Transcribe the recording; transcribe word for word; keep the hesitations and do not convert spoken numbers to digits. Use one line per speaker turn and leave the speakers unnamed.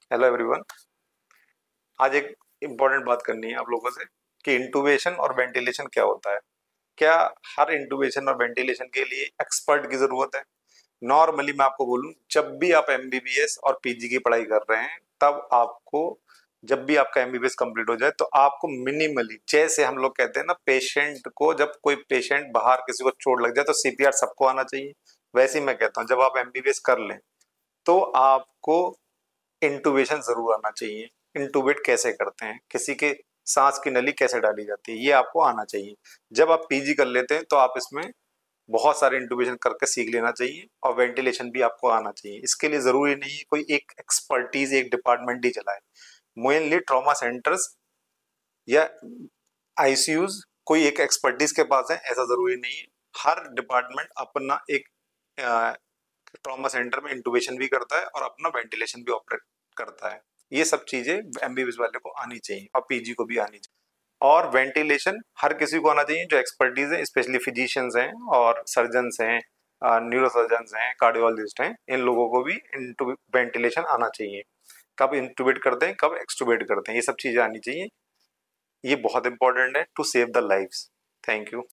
Hello everyone. आज एक important बात करनी है आप लोगों से कि इंटुबेशन और वेंटिलेशन क्या होता है। क्या हर इंटुबेशन और वेंटिलेशन के लिए एक्सपर्ट की जरूरत है? नॉर्मली मैं आपको बोलूं, जब भी आप एमबीबीएस और पीजी की पढ़ाई कर रहे हैं तब आपको, जब भी आपका एमबीबीएस कंप्लीट हो जाए तो आपको मिनिमली, जैसे हम लोग कहते हैं ना, पेशेंट को, जब कोई पेशेंट बाहर किसी को चोट लग जाए तो सीपीआर सबको आना चाहिए। वैसे ही मैं कहता हूँ, जब आप एमबीबीएस कर लें तो आपको इंटुबेशन जरूर आना चाहिए। इंटुबेट कैसे करते हैं, किसी के सांस की नली कैसे डाली जाती है, ये आपको आना चाहिए। जब आप पीजी कर लेते हैं तो आप इसमें बहुत सारे इंटुबेशन करके सीख लेना चाहिए, और वेंटिलेशन भी आपको आना चाहिए। इसके लिए जरूरी नहीं है कोई एक एक्सपर्टीज, एक डिपार्टमेंट ही चलाए। मेनली ट्रॉमा सेंटर्स या आईसीयूज कोई एक एक्सपर्टीज के पास है, ऐसा जरूरी नहीं है। हर डिपार्टमेंट अपना एक ट्रॉमा सेंटर में इंटुबेशन भी करता है और अपना वेंटिलेशन भी ऑपरेट करता है। ये सब चीजें एमबीबीएस वाले को आनी चाहिए और पीजी को भी आनी चाहिए। और वेंटिलेशन हर किसी को आना चाहिए जो एक्सपर्टीज है, स्पेशली फिजिशियंस हैं और सर्जन्स हैं, न्यूरो सर्जन्स हैं, कार्डियोलॉजिस्ट हैं। इन लोगों को भी वेंटिलेशन आना चाहिए। कब इंटुबेट करते हैं, कब एक्सटुबेट करते हैं, ये सब चीजें आनी चाहिए। ये बहुत इंपॉर्टेंट है to save the lives. Thank you.